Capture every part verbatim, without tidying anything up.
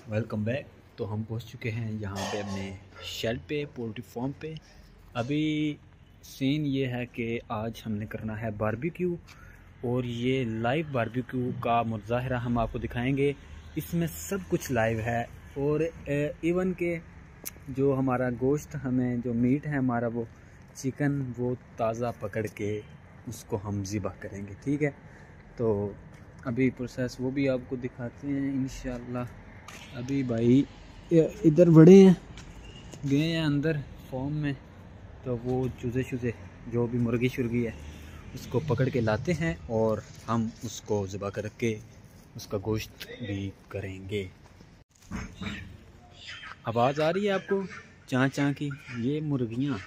Welcome back. तो हम पहुंच चुके हैं यहाँ पे अपने शेड पे, पोल्ट्री फार्म पे। अभी सीन ये है कि आज हमने करना है बारबेक्यू, और ये लाइव बारबेक्यू का मुजाहरा हम आपको दिखाएंगे। इसमें सब कुछ लाइव है, और इवन के जो हमारा गोश्त, हमें जो मीट है हमारा, वो चिकन, वो ताज़ा पकड़ के उसको हम ज़िबा करेंगे। ठीक है, तो अभी प्रोसेस वो भी आपको दिखाते हैं इंशाल्लाह। अभी भाई इधर बड़े हैं, गए हैं अंदर फॉर्म में, तो वो चूज़े चूज़े जो भी मुर्गी शुर्गी है उसको पकड़ के लाते हैं, और हम उसको ज़िबा करके उसका गोश्त भी करेंगे। आवाज़ आ रही है आपको चाँ चाँ की? ये मुर्गियाँ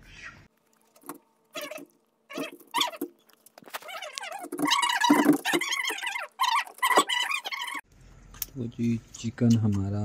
वो जी चिकन हमारा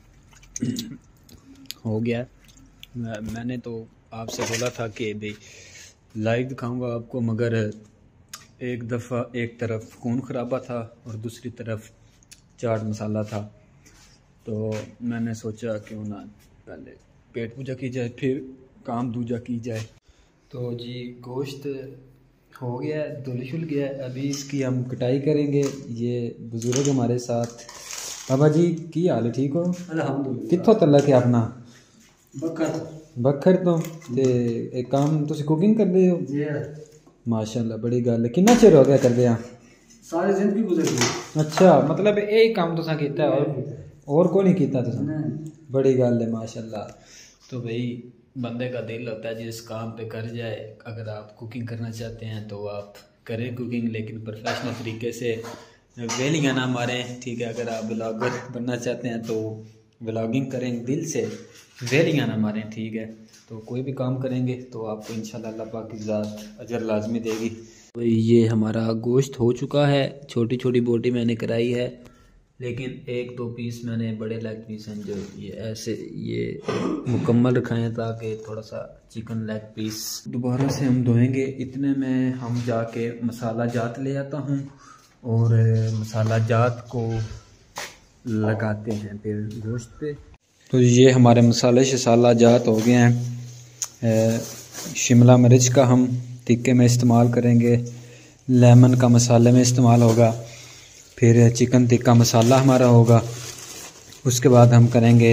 हो गया। मैं, मैंने तो आपसे बोला था कि भाई लाइव दिखाऊंगा आपको, मगर एक दफ़ा एक तरफ खून खराबा था और दूसरी तरफ चाट मसाला था, तो मैंने सोचा क्यों ना पहले पेट पूजा की जाए फिर काम दूजा की जाए। तो जी गोश्त हो गया, धुल शुल गया, अभी इसकी हम कटाई करेंगे। ये बुजुर्ग हमारे साथ। बाबा जी की हाल है? ठीक हो? अल्हम्दुलिल्लाह। कित्थों तलक है अपना? बकर बखर तो ते एक काम तुसी कुकिंग करदे हो? माशाल्लाह, बड़ी गल है। कितना चिर हो गया करदे आ? सारी जिंदगी गुजर गई। अच्छा, मतलब यही काम तुसा कीता है और और को नहीं कीता तुसा? बड़ी गल है माशाल्लाह। तो भाई बंदे का दिल होता है जिस काम पे कर जाए। अगर आप कुकिंग करना चाहते हैं तो आप करें कुकिंग, लेकिन प्रोफेशनल तरीके से, वेलियाँ ना मारें। ठीक है, अगर आप ब्लॉगर बनना चाहते हैं तो ब्लॉगिंग करें, दिल से वेलियाँ ना मारें। ठीक है, तो कोई भी काम करेंगे तो आपको इंशाल्लाह अल्लाह पाक की ज़ात अजर लाजमी देगी। तो ये हमारा गोश्त हो चुका है, छोटी छोटी बोटी मैंने कराई है, लेकिन एक दो पीस मैंने बड़े लेग पीस हैं जो ये ऐसे ये मुकम्मल रखाए हैं, ताकि थोड़ा सा चिकन लेग पीस दोबारा से हम धोएंगे। इतने में हम जाके मसाला जात ले आता हूँ, और मसाला जात को लगाते हैं फिर गोश्त पे। तो ये हमारे मसाले शसाला जात हो गए हैं। शिमला मिर्च का हम टिक्के में इस्तेमाल करेंगे, लेमन का मसाले में इस्तेमाल होगा, फिर चिकन टिक्का मसाला हमारा होगा। उसके बाद हम करेंगे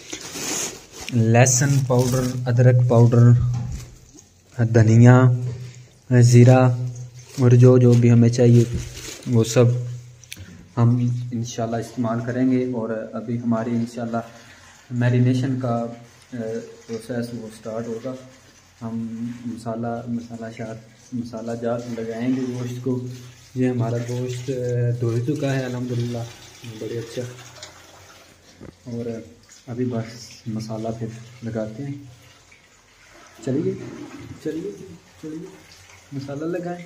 लहसुन पाउडर, अदरक पाउडर, धनिया, ज़ीरा, और जो जो भी हमें चाहिए वो सब हम इंशाल्लाह इस्तेमाल करेंगे। और अभी हमारी इंशाल्लाह मैरिनेशन का प्रोसेस वो स्टार्ट होगा। हम मसाला मसाला शात मसाला जात लगाएंगे गोश्त को। ये हमारा गोश्त धो चुका है अल्हम्दुलिल्लाह, बड़े अच्छा। और अभी बस मसाला फिर लगाते हैं। चलिए चलिए चलिए मसाला लगाएं।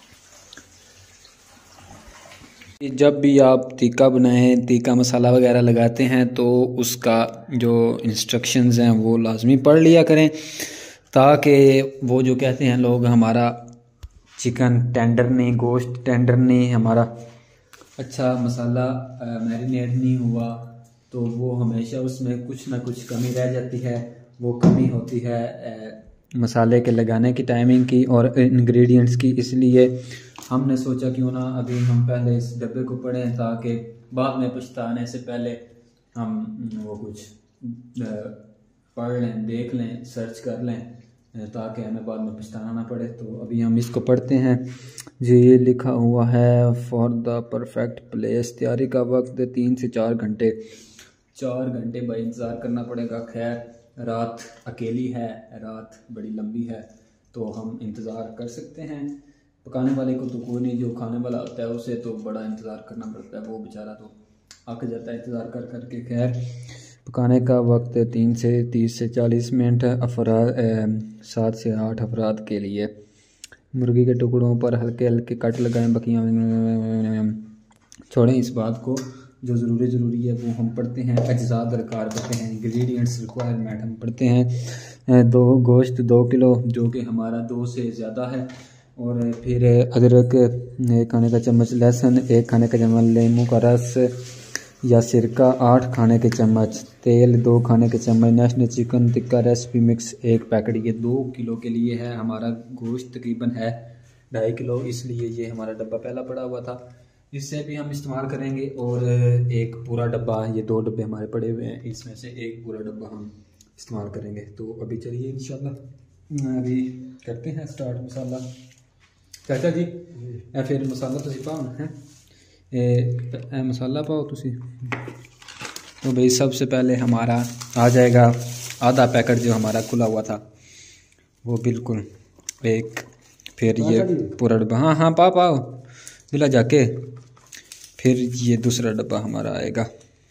जब भी आप टिक्का बनाएं, टिक्का मसाला वगैरह लगाते हैं, तो उसका जो इंस्ट्रक्शंस हैं वो लाजमी पढ़ लिया करें, ताकि वो जो कहते हैं लोग हमारा चिकन टेंडर नहीं, गोश्त टेंडर नहीं, हमारा अच्छा मसाला मैरिनेट नहीं हुआ, तो वो हमेशा उसमें कुछ ना कुछ कमी रह जाती है। वो कमी होती है ए, मसाले के लगाने की टाइमिंग की और इंग्रेडिएंट्स की। इसलिए हमने सोचा क्यों ना अभी हम पहले इस डब्बे को पढ़ें, ताकि बाद में पछताने से पहले हम वो कुछ पढ़ लें, देख लें, सर्च कर लें, ताकि हमें बाद में पछताना ना पड़े। तो अभी हम इसको पढ़ते हैं। जी ये लिखा हुआ है फॉर द परफेक्ट प्लेस, तैयारी का वक्त तीन से चार घंटे। चार घंटे भाई इंतज़ार करना पड़ेगा। खैर रात अकेली है, रात बड़ी लंबी है, तो हम इंतज़ार कर सकते हैं। पकाने वाले को तो कोई नहीं, जो खाने वाला होता है उसे तो बड़ा इंतज़ार करना पड़ता है, वो बेचारा तो आके जाता है इंतज़ार कर कर के। खैर पकाने का वक्त तीन से तीस से चालीस मिनट, अफराद सात से आठ अफराद के लिए। मुर्गी के टुकड़ों पर हल्के हल्के कट लगाएं, बकियाँ छोड़ें। इस बात को जो ज़रूरी ज़रूरी है वो हम पढ़ते हैं। अज्जा दरकार पढ़ते हैं, इंग्रेडिएंट्स रिक्वायरमेंट हम पढ़ते हैं। दो गोश्त दो किलो, जो कि हमारा दो से ज़्यादा है। और फिर अदरक एक खाने का चम्मच, लहसुन एक खाने का चम्मच, नींबू का रस, या सिरका आठ खाने के चम्मच, तेल दो खाने के चम्मच, National chicken tikka recipe mix एक पैकेट। ये दो किलो के लिए है। हमारा गोश्त तकरीबन है ढाई किलो, इसलिए ये हमारा डब्बा पहला पड़ा हुआ था। इससे भी हम इस्तेमाल करेंगे। और एक पूरा डब्बा, ये दो डब्बे हमारे पड़े हुए हैं, इसमें से एक पूरा डब्बा हम इस्तेमाल करेंगे। तो अभी चलिए इंशाल्लाह अभी करते हैं स्टार्ट। मसाला चाचा जी ए फिर मसाला तुसी पाओ ना है ए मसाला पाओ तुसी। तो भाई सबसे पहले हमारा आ जाएगा आधा पैकेट जो हमारा खुला हुआ था वो बिल्कुल एक, फिर ये पूरा डब्बा, हाँ हाँ पाओ पाओ मिला जाके। फिर ये दूसरा डब्बा हमारा आएगा।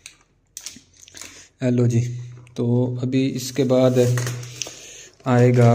हेलो जी। तो अभी इसके बाद आएगा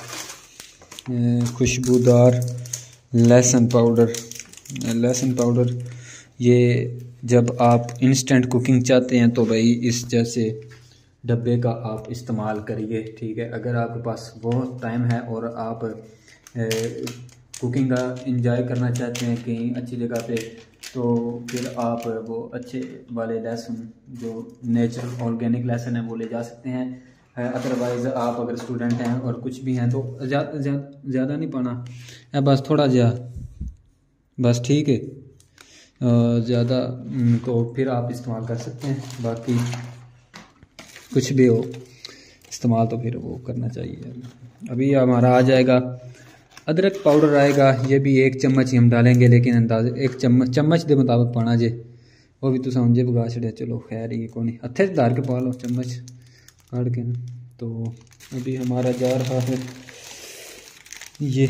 खुशबूदार लहसुन पाउडर। लहसुन पाउडर ये जब आप इंस्टेंट कुकिंग चाहते हैं तो भाई इस जैसे डब्बे का आप इस्तेमाल करिए, ठीक है। अगर आपके पास बहुत टाइम है और आप ए, कुकिंग का एंजॉय करना चाहते हैं कहीं अच्छी जगह पे, तो फिर आप वो अच्छे वाले लहसुन जो नेचुरल ऑर्गेनिक लहसुन है वो ले जा सकते हैं। अदरवाइज़ आप अगर स्टूडेंट हैं और कुछ भी हैं तो ज़्यादा ज़्यादा नहीं पाना है, बस थोड़ा जा बस, ठीक है। ज़्यादा तो फिर आप इस्तेमाल कर सकते हैं। बाकी कुछ भी हो इस्तेमाल तो फिर वो करना चाहिए। अभी हमारा आ जाएगा अदरक पाउडर आएगा। ये भी एक चम्मच ही हम डालेंगे, लेकिन अंदाज़े एक चम्मच चम्मच के मुताबिक पाना जे, वो भी तो समझे बगा छड़े। चलो खैर ये कौन नहीं हथे धार के पा लो चम्मच काट के ना। तो अभी हमारा जा रहा है ये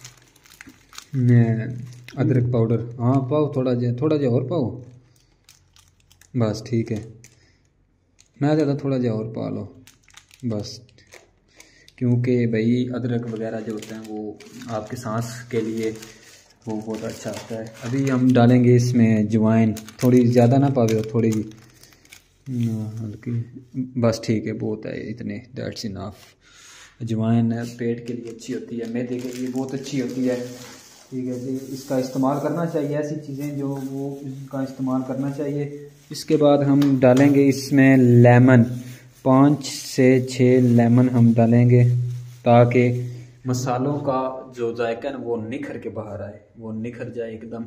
अदरक पाउडर। हाँ पाओ थोड़ा जा थोड़ा जा और पाओ बस, ठीक है। मैं ज़्यादा थोड़ा जा और पा लो बस, क्योंकि भाई अदरक वगैरह जो होते हैं वो आपके सांस के लिए वो बहुत अच्छा होता है। अभी हम डालेंगे इसमें अजवाइन, थोड़ी ज़्यादा ना पावे हो, थोड़ी हल्की बस, ठीक है बहुत है इतने, दैट्स इनफ। अजवाइन पेट के लिए अच्छी होती है, मैदे के लिए बहुत अच्छी होती है, ठीक है जी। इसका इस्तेमाल करना चाहिए, ऐसी चीज़ें जो वो इसका इस्तेमाल करना चाहिए। इसके बाद हम डालेंगे इसमें लेमन, पाँच से छः लेमन हम डालेंगे ताकि मसालों का जो जायका है वो निखर के बाहर आए, वो निखर जाए एकदम।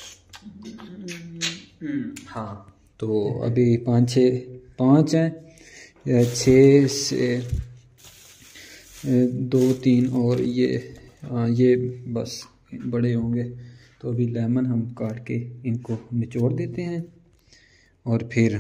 हाँ तो अभी पाँच छः पाँच हैं, छः से दो तीन और ये आ, ये बस बड़े होंगे। तो अभी लेमन हम काट के इनको निचोड़ देते हैं और फिर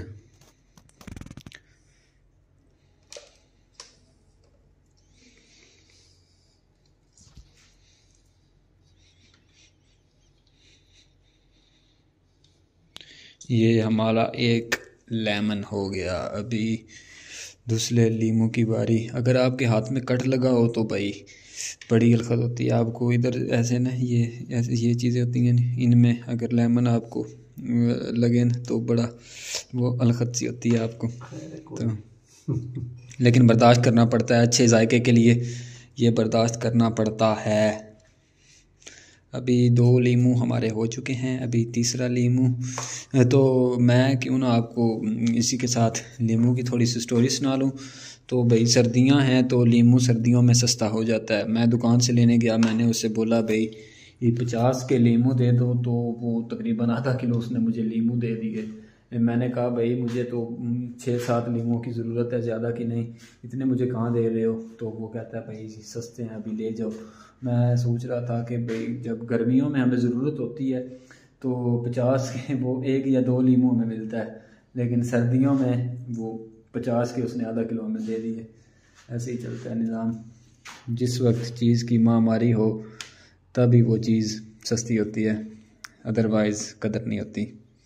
ये हमारा एक लेमन हो गया। अभी दूसरे लीमू की बारी। अगर आपके हाथ में कट लगा हो तो भाई बड़ी गलत होती है। आपको इधर ऐसे ना ये ऐसे ये चीज़ें होती हैं, इनमें अगर लेमन आपको लगे ना तो बड़ा वो अलखत सी होती है आपको, तो लेकिन बर्दाश्त करना पड़ता है अच्छे जायके के लिए, ये बर्दाश्त करना पड़ता है। अभी दो लीमू हमारे हो चुके हैं, अभी तीसरा लीमू। तो मैं क्यों ना आपको इसी के साथ लीमू की थोड़ी सी स्टोरी सुना लूँ। तो भाई सर्दियां हैं तो लीमू सर्दियों में सस्ता हो जाता है। मैं दुकान से लेने गया, मैंने उससे बोला भाई ये पचास के लीमू दे दो, तो वो तकरीबन आधा किलो उसने मुझे लीमू दे दिए। मैंने कहा भाई मुझे तो छः सात लीमू की ज़रूरत है, ज़्यादा की नहीं, इतने मुझे कहाँ दे रहे हो। तो वो कहता है भाई सस्ते हैं अभी ले जाओ। मैं सोच रहा था कि भाई जब गर्मियों में हमें ज़रूरत होती है तो पचास के वो एक या दो लीमू हमें मिलता है, लेकिन सर्दियों में वो पचास के उसने आधा किलो हमें दे दिए। ऐसे ही चलता है निज़ाम। जिस वक्त चीज़ की महामारी हो तभी वो चीज़ सस्ती होती है, अदरवाइज़ कदर नहीं होती।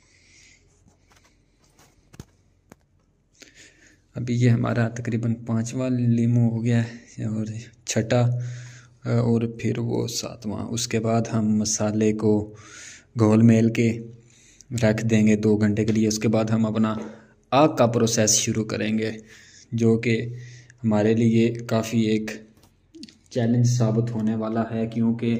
अभी ये हमारा तकरीबन पांचवा लीमू हो गया है और छठा और फिर वो सातवां। उसके बाद हम मसाले को घोल मेल के रख देंगे दो घंटे के लिए। उसके बाद हम अपना आग का प्रोसेस शुरू करेंगे, जो कि हमारे लिए काफ़ी एक चैलेंज साबित होने वाला है, क्योंकि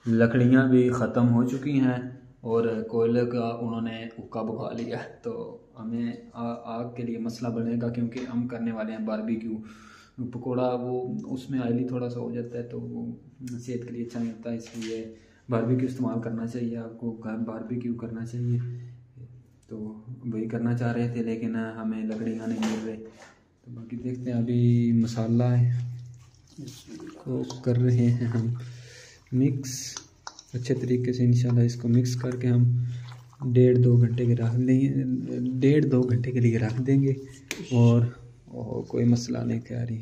लकड़ियां भी ख़त्म हो चुकी हैं और कोयले का उन्होंने हुक्का बुझा लिया। तो हमें आ, आग के लिए मसला बनेगा, क्योंकि हम करने वाले हैं बारबेक्यू पकौड़ा। वो उसमें ऑयली थोड़ा सा हो जाता है तो वो सेहत के लिए अच्छा नहीं होता, इसलिए बारबेक्यू इस्तेमाल करना चाहिए। आपको घर बारबेक्यू करना चाहिए, तो वही करना चाह रहे थे लेकिन हमें लकड़ियाँ नहीं मिल रही। तो बाकी देखते हैं, अभी मसाला को कर रहे हैं हम मिक्स अच्छे तरीके से। इंशाल्लाह इसको मिक्स करके हम डेढ़ दो घंटे के रख देंगे, डेढ़ दो घंटे के लिए रख देंगे और ओ, कोई मसला नहीं तैयारी।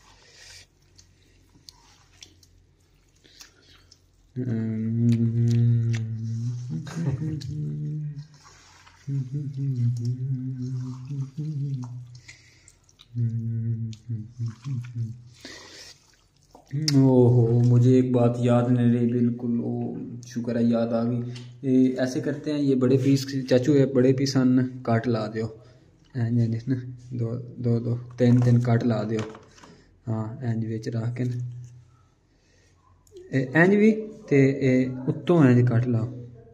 ओहो, मुझे एक बात याद नहीं रही बिल्कुल, ओ शुक्र है याद आ गई। ऐसे करते हैं, ये बड़े पीस चाचू है, बड़े पीस अन्न काट ला दो इंज ना, दो दो दो तीन तीन काट ला दो। हाँ इंज विच रख के इंज भी ते उत्तों इंज कट लाओ।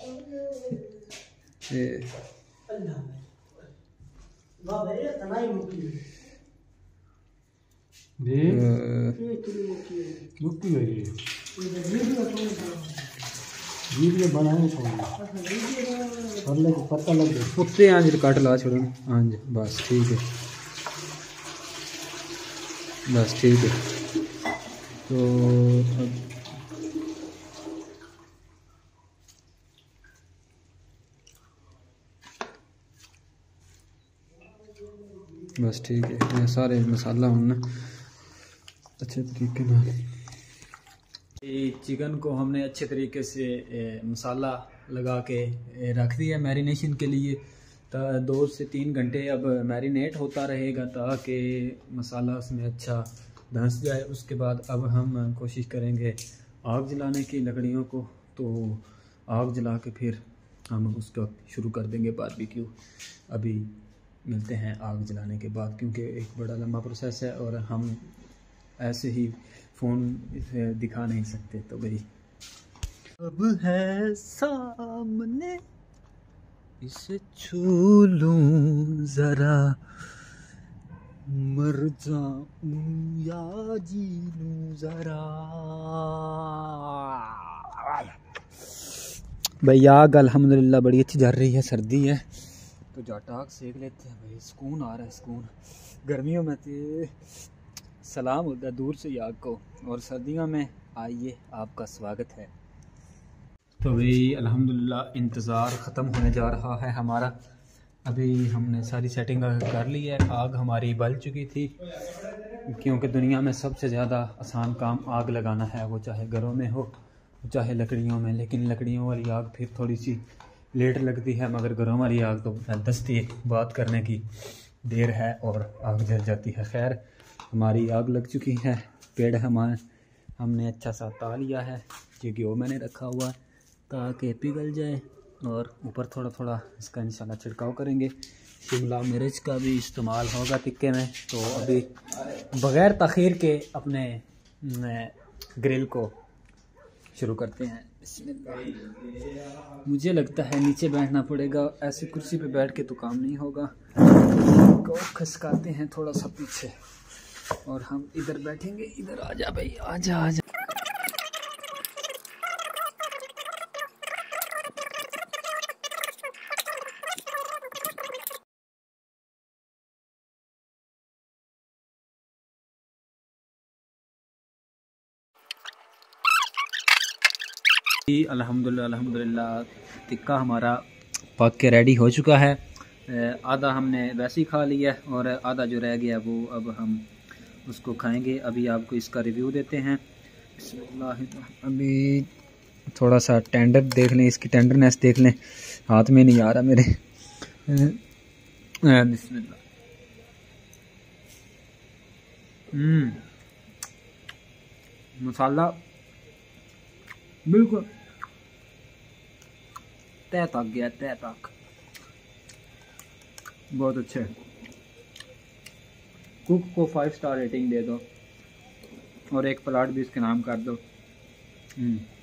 उत्ते इंज कट ला छोड़ो। हाँ जी बस ठीक है, बस ठीक है। तो बस ठीक है, सारे मसाला होना अच्छे तरीके ना। चिकन को हमने अच्छे तरीके से ए, मसाला लगा के रख दिया मैरिनेशन के लिए। तो दो से तीन घंटे अब मैरिनेट होता रहेगा ताकि मसाला उसमें अच्छा धंस जाए। उसके बाद अब हम कोशिश करेंगे आग जलाने की लकड़ियों को, तो आग जला के फिर हम उसका शुरू कर देंगे बारबेक्यू। अभी मिलते हैं आग जलाने के बाद, क्योंकि एक बड़ा लंबा प्रोसेस है और हम ऐसे ही फ़ोन दिखा नहीं सकते। तो भाई अब है सामने, इसे छू लूं ज़रा, मर जाऊं या जी लूं ज़रा। भाई आग अल्हम्दुलिल्लाह बड़ी अच्छी जल रही है, सर्दी है तो जाट आग सेक लेते हैं भाई, सुकून आ रहा है सुकून। गर्मियों में तो सलाम होता है दूर से आग को, और सर्दियों में आइए आपका स्वागत है। तो भाई अल्हम्दुलिल्लाह इंतज़ार ख़त्म होने जा रहा है हमारा। अभी हमने सारी सेटिंग कर ली है, आग हमारी बल चुकी थी, क्योंकि दुनिया में सबसे ज़्यादा आसान काम आग लगाना है, वो चाहे घरों में हो चाहे लकड़ियों में। लेकिन लकड़ियों वाली आग फिर थोड़ी सी लेट लगती है, मगर घरों वाली आग तो दस्ती बात करने की देर है और आग जल जाती है। खैर हमारी आग लग चुकी है, पेड़ हमारे हमने अच्छा सा ता लिया है, ये घी मैंने रखा हुआ है ताकि पिघल जाए, और ऊपर थोड़ा थोड़ा इसका इंशाल्लाह छिड़काव करेंगे। शिमला मिर्च का भी इस्तेमाल होगा टिक्के में। तो अभी बग़ैर तख़ीर के अपने ग्रिल को शुरू करते हैं। मुझे लगता है नीचे बैठना पड़ेगा, ऐसी कुर्सी पे बैठ के तो काम नहीं होगा। को खसकाते हैं थोड़ा सा पीछे और हम इधर बैठेंगे। इधर आजा भाई, आजा आजा। अल्हम्दुलिल्लाह अल्हम्दुलिल्लाह टिक्का हमारा पक के रेडी हो चुका है। आधा हमने वैसे ही खा लिया और आधा जो रह गया वो अब हम उसको खाएंगे। अभी आपको इसका रिव्यू देते हैं। अभी थोड़ा सा टेंडर देख लें, इसकी टेंडरनेस देख लें, हाथ में नहीं आ रहा मेरे। बिस्मिल्लाह। हम्म मसाला बिल्कुल तय तक गया, तय तक बहुत अच्छे। कुक को फाइव स्टार रेटिंग दे दो और एक प्लाट भी इसके नाम कर दो।